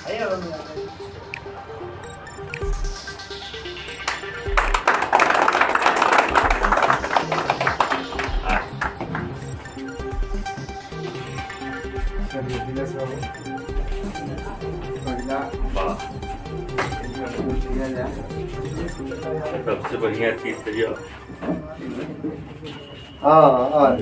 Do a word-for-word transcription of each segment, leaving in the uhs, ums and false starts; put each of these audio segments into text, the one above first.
सबसे बढ़िया चीज है जो हाँ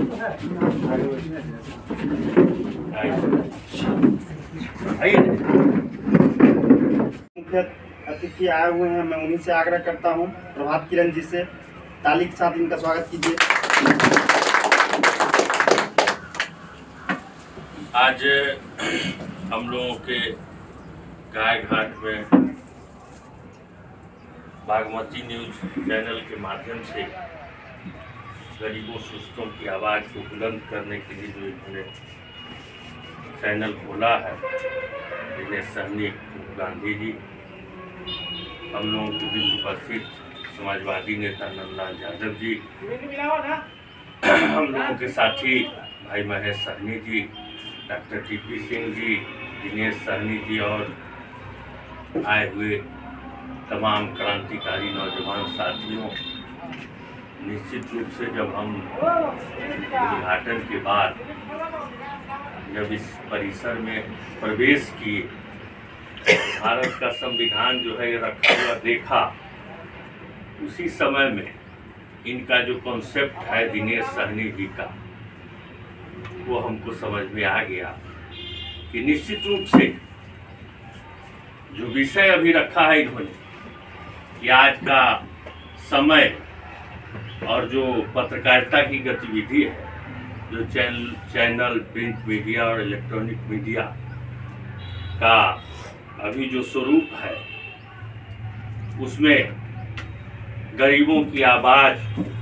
मुख्य अतिथि आए हुए हैं, मैं उन्हीं से आग्रह करता हूं, प्रभात किरण जी से ताली के साथ इनका स्वागत कीजिए। आज हम लोगों के गाय घाट में बागमती न्यूज चैनल के माध्यम से गरीबों सुस्तों की आवाज़ को बुलंद करने के लिए जो इन्होंने चैनल खोला है, दिनेश सहनी गांधी जी, हम लोगों के बीच उपस्थित समाजवादी नेता नंदलाल यादव जी, हम लोगों के साथी भाई Mahesh Sahni ji, doctor T P Singh ji, Dinesh Sahni ji और आए हुए तमाम क्रांतिकारी नौजवान साथियों, निश्चित रूप से जब हम उद्घाटन के बाद जब इस परिसर में प्रवेश किए, भारत का संविधान जो है रखा हुआ देखा, उसी समय में इनका जो कॉन्सेप्ट है दिनेश सहनी जी का, वो हमको समझ में आ गया कि निश्चित रूप से जो विषय अभी रखा है इन्होंने कि आज का समय और जो पत्रकारिता की गतिविधि है, जो चैनल चैनल प्रिंट मीडिया और इलेक्ट्रॉनिक मीडिया का अभी जो स्वरूप है, उसमें गरीबों की आवाज़,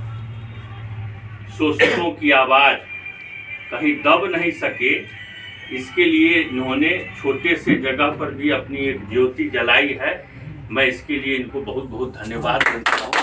शोषितों की आवाज़ कहीं दब नहीं सके, इसके लिए इन्होंने छोटे से जगह पर भी अपनी एक ज्योति जलाई है। मैं इसके लिए इनको बहुत बहुत धन्यवाद देता हूँ।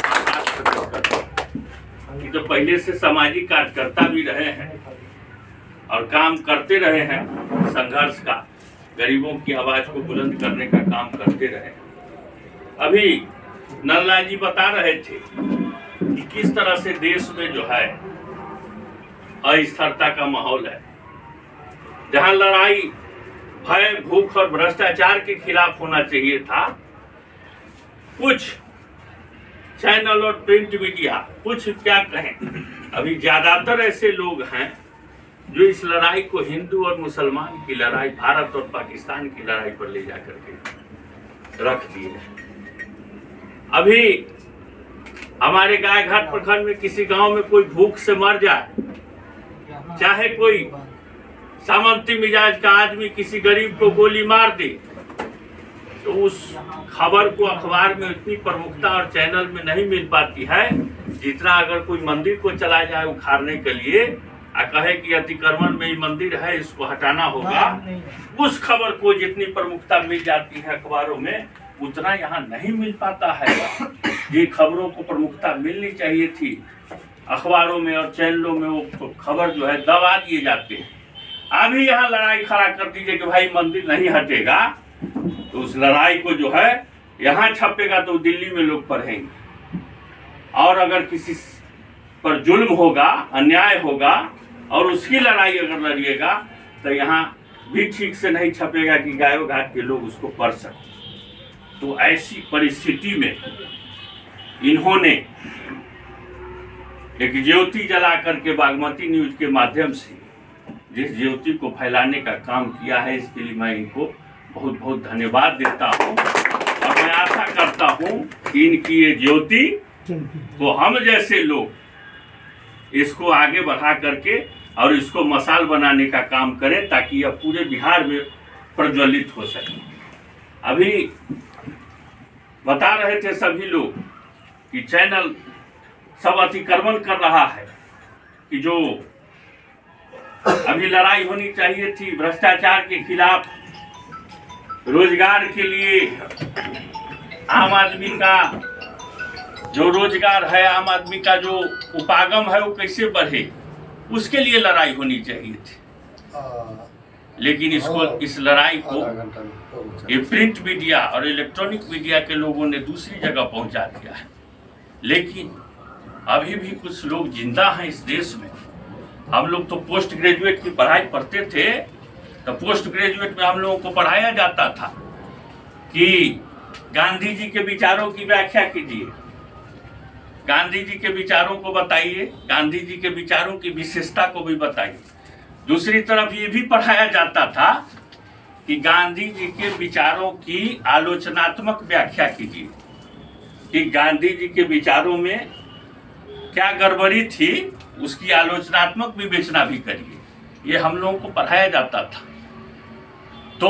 कि जो पहले से सामाजिक कार्यकर्ता भी रहे हैं और काम करते रहे हैं, संघर्ष का, गरीबों की आवाज़ को बुलंद करने का काम करते रहे। अभी नंदलाल जी बता रहे थे कि किस तरह से देश में जो है अस्थिरता का माहौल है, जहां लड़ाई भय, भूख और भ्रष्टाचार के खिलाफ होना चाहिए था, कुछ चैनल और प्रिंट मीडिया, कुछ क्या कहें, अभी ज्यादातर ऐसे लोग हैं जो इस लड़ाई को हिंदू और मुसलमान की लड़ाई, भारत और पाकिस्तान की लड़ाई पर ले जाकर के रख दिए। अभी हमारे गायघाट प्रखंड में किसी गांव में कोई भूख से मर जाए, चाहे कोई सामंती मिजाज का आदमी किसी गरीब को गोली मार दे, तो उस खबर को अखबार में उतनी प्रमुखता और चैनल में नहीं मिल पाती है जितना अगर कोई मंदिर को चला जाए उखाड़ने के लिए और कहे कि अतिक्रमण में ये मंदिर है, इसको हटाना होगा, उस खबर को जितनी प्रमुखता मिल जाती है अखबारों में, उतना यहाँ नहीं मिल पाता है। ये खबरों को प्रमुखता मिलनी चाहिए थी अखबारों में और चैनलों में, वो खबर जो है दबा दिए जाते हैं। अभी यहाँ लड़ाई खड़ा कर दीजिए कि भाई मंदिर नहीं हटेगा, तो उस लड़ाई को जो है यहाँ छपेगा तो दिल्ली में लोग पढ़ेंगे, और अगर किसी पर जुल्म होगा, अन्याय होगा और उसकी लड़ाई अगर लड़िएगा तो यहाँ भी ठीक से नहीं छपेगा कि गायों घाट के लोग उसको पढ़ सकें। तो ऐसी परिस्थिति में इन्होंने एक ज्योति जला करके बागमती न्यूज के माध्यम से जिस ज्योति को फैलाने का काम किया है, इसके लिए मैं इनको बहुत बहुत धन्यवाद देता हूँ। और मैं आशा करता हूँ कि इनकी ये ज्योति को हम जैसे लोग इसको आगे बढ़ा करके और इसको मसाल बनाने का काम करें, ताकि यह पूरे बिहार में प्रज्वलित हो सके। अभी बता रहे थे सभी लोग कि चैनल सब अतिक्रमण कर रहा है, कि जो अभी लड़ाई होनी चाहिए थी भ्रष्टाचार के खिलाफ, रोजगार के लिए, आम आदमी का जो रोजगार है, आम आदमी का जो उपागम है वो कैसे बढ़े, उसके लिए लड़ाई होनी चाहिए थी। लेकिन इसको इस लड़ाई को ये प्रिंट मीडिया और इलेक्ट्रॉनिक मीडिया के लोगों ने दूसरी जगह पहुंचा दिया है। लेकिन अभी भी कुछ लोग जिंदा हैं इस देश में। हम लोग तो पोस्ट ग्रेजुएट की पढ़ाई पढ़ते थे, तो पोस्ट ग्रेजुएट में हम लोगों को पढ़ाया जाता था कि गांधी जी के विचारों की व्याख्या कीजिए, गांधी जी के विचारों को बताइए, गांधी जी के विचारों की विशेषता को भी बताइए। दूसरी तरफ ये भी पढ़ाया जाता था कि गांधी जी के विचारों की आलोचनात्मक व्याख्या कीजिए, कि गांधी जी के विचारों में क्या गड़बड़ी थी उसकी आलोचनात्मक विवेचना भी करिए। ये हम लोगों को पढ़ाया जाता था। तो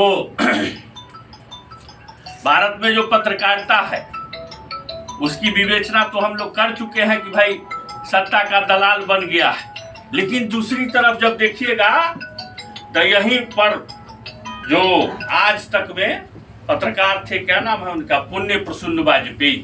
भारत में जो पत्रकारिता है उसकी विवेचना तो हम लोग कर चुके हैं कि भाई सत्ता का दलाल बन गया है। लेकिन दूसरी तरफ जब देखिएगा तो यहीं पर जो आज तक में पत्रकार थे, क्या नाम है उनका, पुण्य प्रसून वाजपेयी,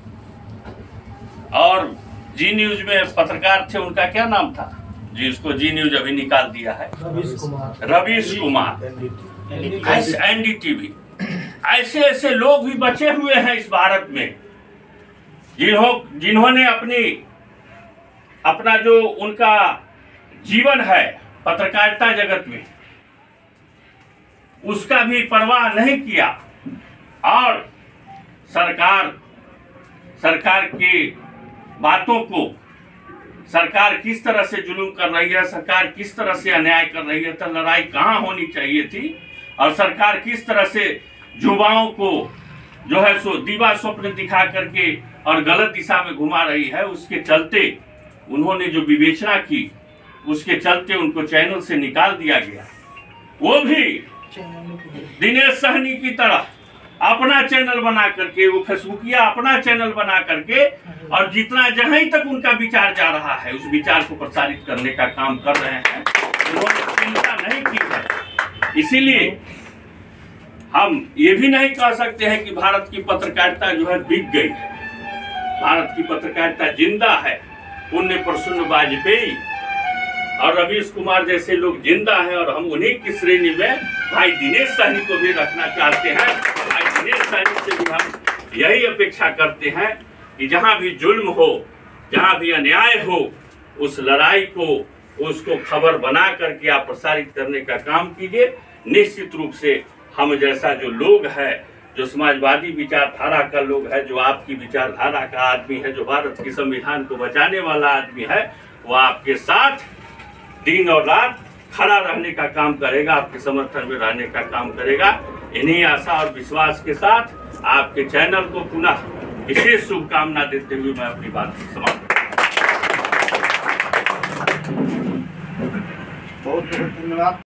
और जी न्यूज में पत्रकार थे, उनका क्या नाम था जी, उसको जी न्यूज अभी निकाल दिया है, Ravish Kumar, Ravish Kumar, N D T V. ऐसे ऐसे लोग भी बचे हुए हैं इस भारत में जिन्हों जिन्होंने अपनी अपना जो उनका जीवन है पत्रकारिता जगत में उसका भी परवाह नहीं किया, और सरकार सरकार की बातों को, सरकार किस तरह से जुल्म कर रही है, सरकार किस तरह से अन्याय कर रही है, तो लड़ाई कहाँ होनी चाहिए थी, और सरकार किस तरह से युवाओं को जो है सो दीवा स्वप्न दिखा करके और गलत दिशा में घुमा रही है, उसके चलते उन्होंने जो विवेचना की उसके चलते उनको चैनल से निकाल दिया गया। वो भी दिनेश सहनी की तरह अपना चैनल बना करके, वो फेसबुकिया अपना चैनल बना करके, और जितना जहां तक उनका विचार जा रहा है उस विचार को प्रसारित करने का काम कर रहे हैं। उन्होंने चिंता नहीं की है। इसीलिए हम ये भी नहीं कह सकते हैं कि भारत की पत्रकारिता जो है बिक गई है। भारत की पत्रकारिता जिंदा है। पुण्य प्रसून वाजपेयी और रवीश कुमार जैसे लोग जिंदा हैं, और हम उन्हीं की श्रेणी में भाई दिनेश सहनी को भी रखना चाहते हैं। भाई दिनेश सहनी से भी हम यही अपेक्षा करते हैं कि जहां भी जुल्म हो, जहां भी अन्याय हो, उस लड़ाई को, उसको खबर बना करके आप प्रसारित करने का काम कीजिए। निश्चित रूप से हम जैसा जो लोग है, जो समाजवादी विचारधारा का लोग है, जो आपकी विचारधारा का आदमी है, जो भारत के संविधान को बचाने वाला आदमी है, वो आपके साथ दिन और रात खड़ा रहने का काम करेगा, आपके समर्थन में रहने का काम करेगा। इन्हीं आशा और विश्वास के साथ आपके चैनल को पुनः विशेष शुभकामना देते हुए मैं अपनी बात समाप्त। बहुत बहुत धन्यवाद।